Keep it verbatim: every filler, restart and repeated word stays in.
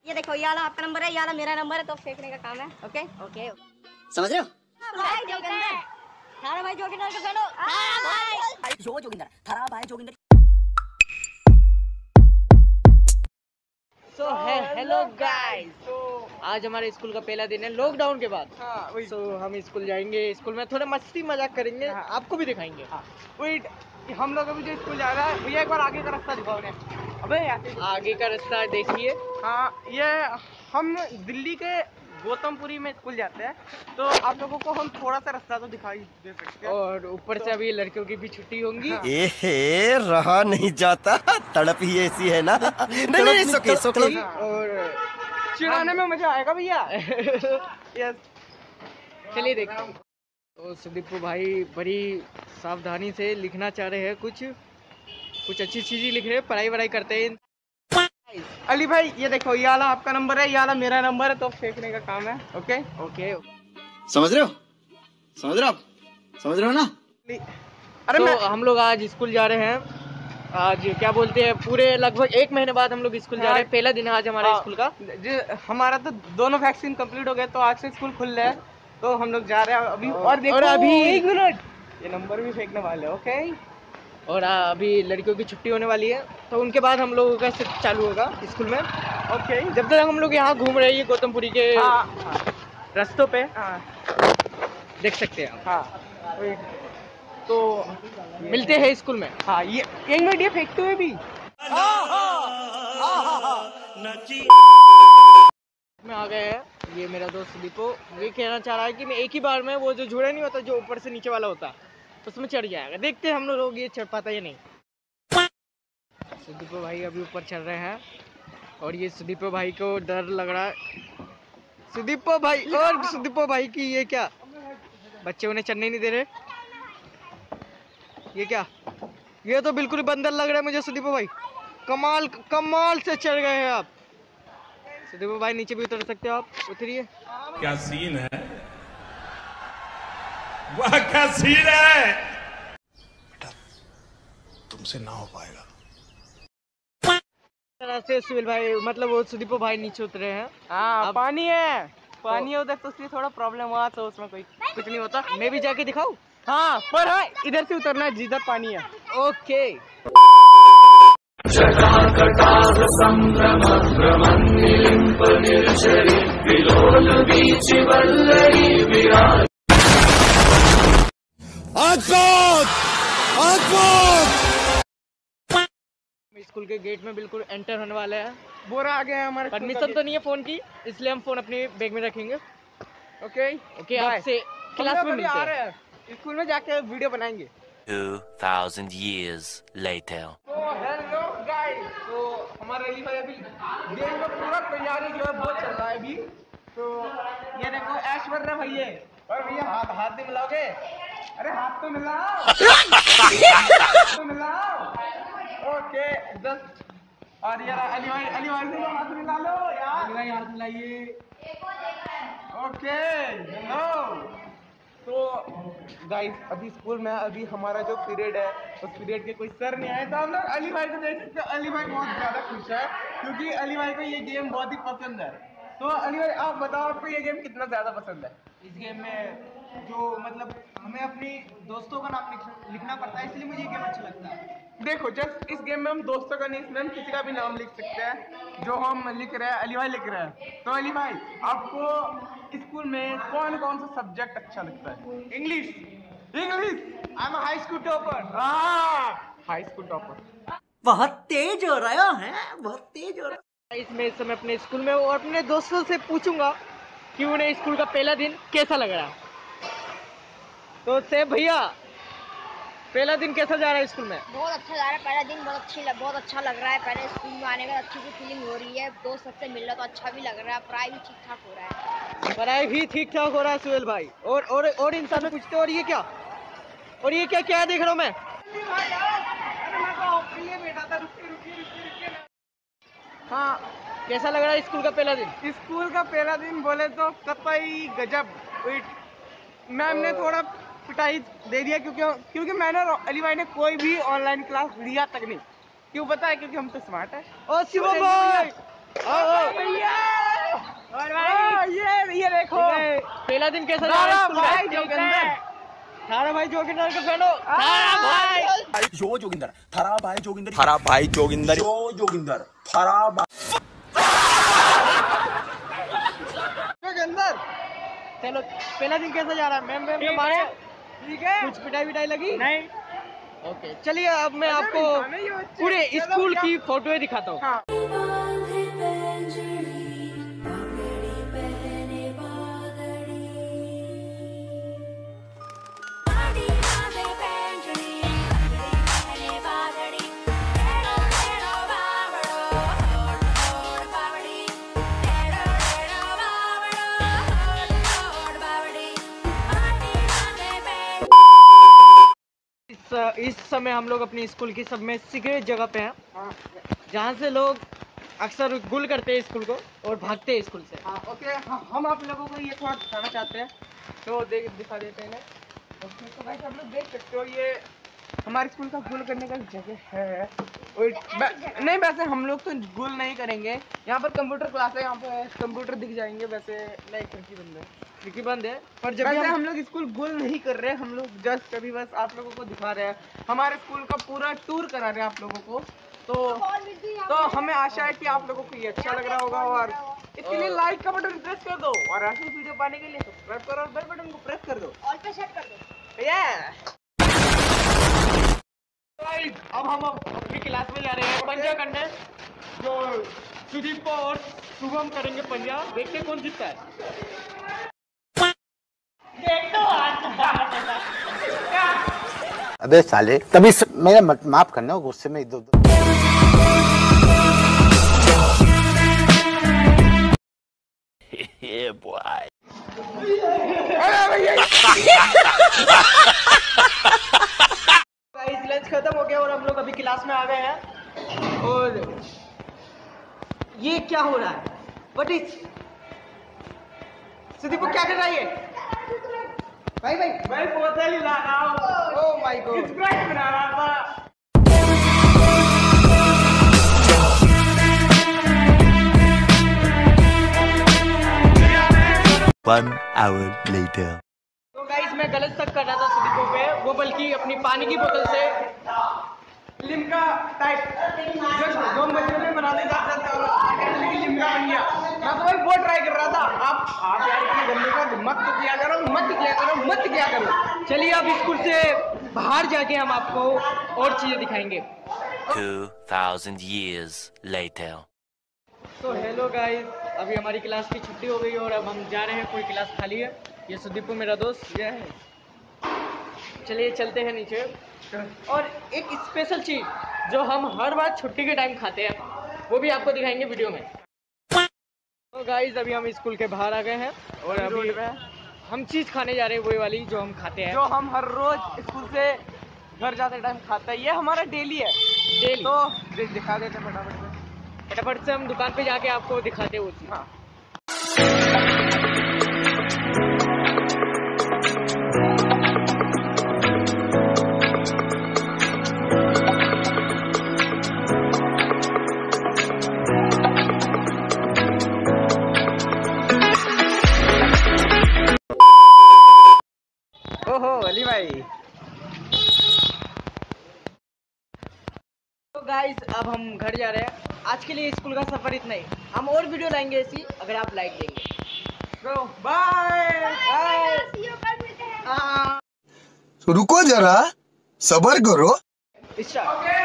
ये देखो, ये वाला आपका नंबर है, ये वाला मेरा नंबर है, तो फेंकने का काम है। ओके ओके, समझ रहे हो? भाई जोगिंदर, थारा भाई जोगिंदर को करो। थारा भाई जो जोगिंदर, थारा भाई जोगिंदर। सो है हेलो गाइस, तो आज हमारे स्कूल का पहला दिन है लॉकडाउन के बाद। हाँ, वही। सो हम स्कूल जाएंगे, स्कूल में थोड़ा मस्ती मजाक करेंगे, हाँ। आपको भी दिखाएंगे। हाँ, वेट, हम लोग अभी जो स्कूल जा रहा है भैया, एक बार आगे का रास्ता दिखाओ उन्हें। अबे ऐसे ही। आगे का रास्ता देखिए। हाँ, ये हम दिल्ली के गौतमपुरी में स्कूल जाते हैं, तो आप लोगों को हम थोड़ा सा रास्ता तो दिखाई दे सकते हैं। और ऊपर से अभी लड़कियों की भी छुट्टी होंगी। हाँ। एहे, रहा नहीं जाता, तड़प ही ऐसी है ना। नहीं नहीं, सोके सोके। और चिढ़ाने में मजा आएगा भैया। यस, चलिए देखते हैं। तो सुदीप भाई बड़ी सावधानी से लिखना चाह रहे हैं, कुछ कुछ अच्छी चीजें लिख रहे हैं, पढ़ाई वढ़ाई करते हैं। अली भाई ये देखो, ये वाला आपका नंबर है, ये वाला मेरा नंबर है, तो फेंकने का काम है। ओके ओके, समझ रहे हो? समझ रहे हो आप? समझ रहे हो ना? अरे तो मैं हम लोग आज स्कूल जा रहे हैं। आज क्या बोलते हैं, पूरे लगभग एक महीने बाद हम लोग स्कूल जा रहे हैं। पहला दिन है आज हमारे हाँ, स्कूल का। जी, हमारा तो दोनों वैक्सीन कंप्लीट हो गए, तो आज से स्कूल खुल रहा है, तो हम लोग जा रहे हैं अभी। और देखो, और अभी- एक मिनट, ये नंबर भी फेंकने वाले। ओके, और आ, अभी लड़कियों की छुट्टी होने वाली है, तो उनके बाद हम लोगों का शिफ्ट चालू होगा स्कूल में। ओके। जब तक हम लोग यहाँ घूम रहे हैं गौतमपुरी के हाँ रास्तों पे, हाँ देख सकते हैं आप। हाँ, wait, तो मिलते हैं स्कूल में। हाँ, ये एक मिनट, ये फेंकते हुए भी में आ गए हैं। ये मेरा दोस्त दीपो, ये कहना चाह रहा है कि मैं एक ही बार में वो जो जुड़ा नहीं होता, जो ऊपर से नीचे वाला होता, उसमें चढ़ जाएगा। देखते हैं हम लोग ये चढ़ पाता या नहीं। सुदीपो भाई अभी ऊपर चढ़ रहे हैं, और ये सुदीपो भाई को डर लग रहा है। सुदीपो भाई और सुदीपो भाई की ये क्या, बच्चे उन्हें चढ़ने नहीं दे रहे। ये क्या, ये तो बिल्कुल बंदर लग रहा है मुझे। सुदीपो भाई कमाल कमाल से चढ़ गए हैं आप। सुदीपो भाई नीचे भी उतर सकते हो आप, उतरिए। क्या सीन है, वाह क्या सीन है। बेटा तुमसे ना हो पाएगा। तरह से सुहेल भाई, मतलब वो सुदीपो भाई नीचे उतरे हैं। हाँ, अब- पानी है, पानी है उधर, तो इसलिए थोड़ा प्रॉब्लम हुआ, तो उसमें कोई कुछ नहीं होता। मैं भी जाके दिखाऊं? हाँ, पर हाँ, इधर से उतरना है जिधर पानी है। ओके। स्कूल के गेट में बिल्कुल एंटर होने वाले हैं। बोरा आ गया है हमारे स्कूल का परमिशन तो नहीं है फोन की, इसलिए हम फोन अपने बैग में रखेंगे। गेट। Okay okay, bye. आपसे हम क्लास लोग में अभी मिलते आ हैं। रहे हैं, स्कूल में जाके वीडियो बनाएंगे। Two thousand years later. तो हेलो गाइस, तो हमारा अली भाई अभी गेम का पूरा तैयारी जो है बहुत चल रहा है अभी। तो ये देखो ऐश्वर्या भैया, और भैया हाथ हाथ नहीं मिलाओगे? अरे हाथ तो मिलाओ, हाथ तो मिलाओ। ओके, जस्ट, और यार अली भाई, अली भाई से हाथ मिला लो यार। अली भाई हाथ मिलाइए। Okay, hello. तो गाइस अभी स्कूल में अभी हमारा जो पीरियड है, उस पीरियड के कोई सर नहीं आए, तो हम लोग अली भाई को देख सकते हैं। अली भाई बहुत ज़्यादा खुश है, क्योंकि अली भाई को ये गेम बहुत ही पसंद है। तो अली भाई आप बताओ, आपको ये गेम कितना ज़्यादा पसंद है? इस गेम में जो मतलब हमें अपनी दोस्तों का नाम लिख, लिखना पड़ता है, इसलिए मुझे ये गेम अच्छा लगता है। देखो, जस्ट इस गेम में हम दोस्तों का नहीं, इसमें हम किसी का भी नाम लिख सकते हैं। जो हम लिख रहे हैं, अली भाई लिख रहे हैं। तो अली भाई, आपको स्कूल में कौन कौन सा सब्जेक्ट अच्छा लगता है? English. English, I am high school topper. High school topper. बहुत तेज हो रहा है, बहुत तेज हो रहा है। इसमें इस समय अपने स्कूल में और अपने दोस्तों से पूछूंगा कि उन्हें स्कूल का पहला दिन कैसा लग रहा है। तो से भैया, पहला दिन कैसा जा रहा है स्कूल में? बहुत अच्छा जा रहा है पहला दिन, बहुत अच्छी लग, बहुत अच्छा लग रहा है। पहले स्कूल में आने में अच्छी सी फीलिंग हो रही है, दोस्त सबसे मिल रहा तो अच्छा भी लग रहा है। पढ़ाई भी ठीक ठाक हो रहा है। पढ़ाई भी ठीक ठाक हो रहा है सुहेल भाई। और और और इंसान से पूछते, और ये क्या, और ये क्या क्या देख रहा हूँ मैं? हाँ, कैसा लग रहा है स्कूल का पहला दिन? स्कूल का पहला दिन बोले तो कतई गजब। मैम ने थोड़ा पिटाई दे दिया, क्योंकि क्योंकि मैंने अली भाई ने कोई भी ऑनलाइन क्लास लिया तक नहीं। क्यों पता है? क्योंकि हम तो स्मार्ट है। ओ शिवम भाई, और भाई ये ये देखो पहला दिन कैसा जा रहा है स्कूल भाई जोगिंदर थारा भाई जोगिंदर का फैन हो थारा भाई जो जोगिंदर थारा भाई जोगिंदर थारा भाई जोगिंदर जो जोगिंदर थारा जोगिंदर। चलो पहला दिन कैसा जा रहा है? मैम मैम के मारे ठीक है, कुछ पिटाई विटाई लगी नहीं? ओके चलिए अब मैं आपको पूरे स्कूल की फोटोएं दिखाता हूँ। हाँ। इस समय हम लोग अपनी स्कूल की सब में सीक्रेट जगह पे हैं, जहाँ से लोग अक्सर गुल करते हैं स्कूल को और भागते हैं स्कूल से। हाँ ओके, हम आप लोगों को ये थोड़ा दिखाना चाहते हैं, तो देख दिखा देते हैं। ओके तो भाई आप लोग देख सकते हो ये हमारे स्कूल का गुल करने का जगह है। और नहीं वैसे हम लोग तो गुल नहीं करेंगे, यहाँ पर कंप्यूटर क्लास है, यहाँ पे कंप्यूटर दिख जाएंगे। वैसे नहीं, खिड़की बंद है, खिड़की बंद है। पर जब हम, हम लोग स्कूल गुल नहीं कर रहे, हम लोग जस्ट कभी बस आप लोगों को दिखा रहे हैं, हमारे स्कूल का पूरा टूर करा रहे हैं आप लोगों को। तो तो हमें आशा है कि आप लोगों को ये अच्छा लग रहा होगा, और इसके लिए लाइक का बटन प्रेस कर दो, और ऐसी वीडियो पाने के लिए सब्सक्राइब करो और बेल बटन को प्रेस कर दो, ऑल पे सेट कर दो। ये अब हम अपनी क्लास में जा रहे हैं पंजा करने, जो सुदीप और शुभम करेंगे पंजा। देखते कौन जीतता है। देख तो अबे साले तभी स... मेरा माफ करना, गुस्से में इधर उधर। Yeah, boy. लंच खत्म हो गया और हम लोग अभी क्लास में आ गए हैं। और ये क्या हो रहा है? व्हाट इज सुदीप को क्या कर रहा है ये? भाई भाई भाई बोतल ही ला रहा हूं। ओह माय गॉड, स्प्राइट बना रहा था। One hour later. तो गाइस मैं गलत तक कर रहा था सुदीपों पे, वो बल्कि अपनी पानी की बोतल से लिम्का टाइप जो जो हम बच्चों में बनाने जाते थे लेकिन लिम्का बन गया। मैं तो भाई वो ट्राई कर रहा था। आप आप यार इतने गंदे का मत किया करो, मत किया करो, मत किया करो। चलिए अब स्कूल से बाहर जाके हम आपको और चीजें दिखाएंगे। Two thousand years later. तो हेलो गाइस, अभी हमारी क्लास की छुट्टी हो गई और अब हम जा रहे हैं, कोई क्लास खाली है। ये सुदीपू मेरा दोस्त ये है। चलिए चलते हैं नीचे। और एक स्पेशल चीज़ जो हम हर बार छुट्टी के टाइम खाते हैं, वो भी आपको दिखाएंगे वीडियो में। तो गाइस अभी हम स्कूल के बाहर आ गए हैं और अभी हम चीज़ खाने जा रहे हैं, वही वाली जो हम खाते हैं, जो हम हर रोज स्कूल से घर जाते टाइम खाते हैं। ये हमारा डेली है, डेली। तो दिखा देते फटाफट से फटाफट से हम दुकान पे जाके आपको दिखाते हैं वो चीज़। हाँ। ओहो अली भाई। तो गाइस अब हम घर जा रहे हैं। आज के लिए स्कूल का सफर इतना ही, हम और वीडियो लाएंगे ऐसी अगर आप लाइक देंगे। तो बाय बाय, रुको जरा, सबर करो। स्टार्ट।